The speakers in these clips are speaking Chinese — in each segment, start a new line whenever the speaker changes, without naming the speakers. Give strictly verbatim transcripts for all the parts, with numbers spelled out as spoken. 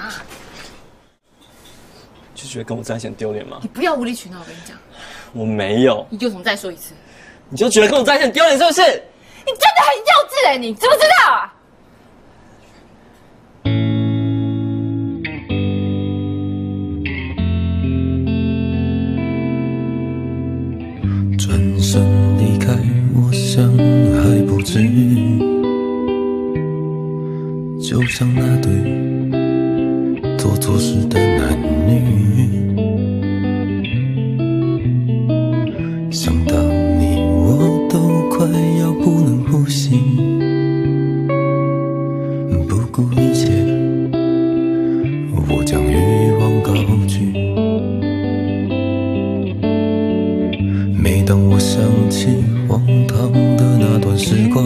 就觉得跟我在一起很丢脸吗？
你不要无理取闹，我跟你讲。
我没有。
你有种再说一次。
你就觉得跟我在一起很丢脸是不是？
你真的很幼稚哎、欸，你知不知道啊？
转身离开，我想还不至于，就像那对做错事的男女。想到你，我都快要不能呼吸，不顾一切，我将欲望高举。每当我想起荒唐的那段时光，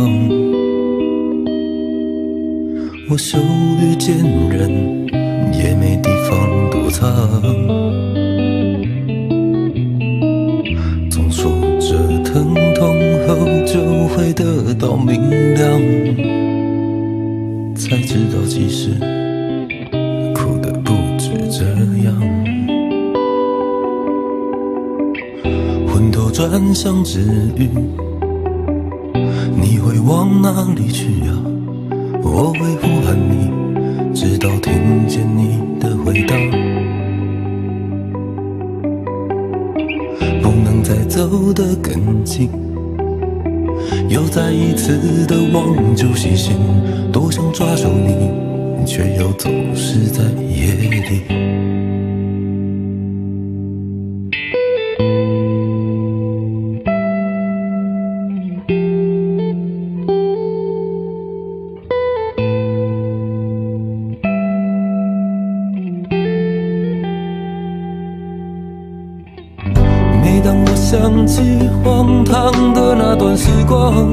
我羞于见人，也没地方躲藏。总说这疼痛后就会得到明亮，才知道其实苦的不止这样。昏头转向之余，你会往哪里去啊？我会呼喊你，直到听见你的回答。不能再走得更近，又再一次的望旧细心，多想抓住你，却又走失在夜里。每当我想起荒唐的那段时光，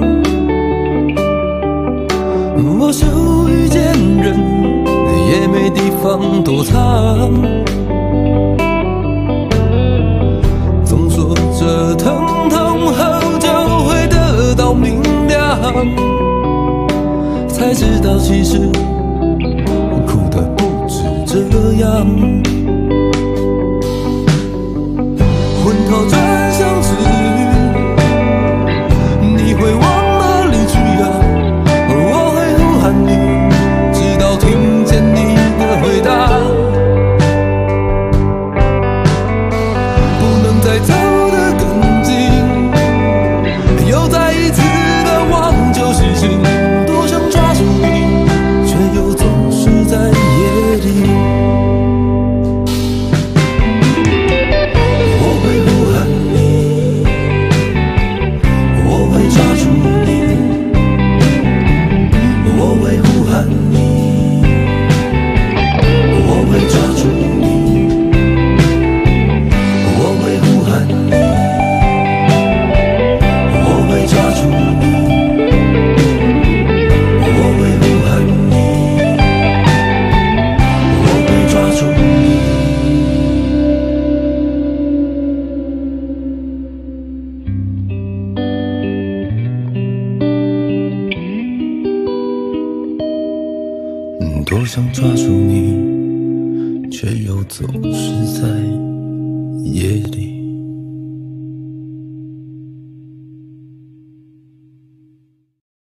我羞于见人，也没地方躲藏。总说这疼痛后就会得到明亮，才知道其实苦的不止这样。昏头转向之余，你会往哪里去啊？我会呼喊你，直到听见你的回答。不能再走得更近，又再一次的望旧细心，多想抓住你，却又总是在夜里。多想抓住你，却又走失在夜里。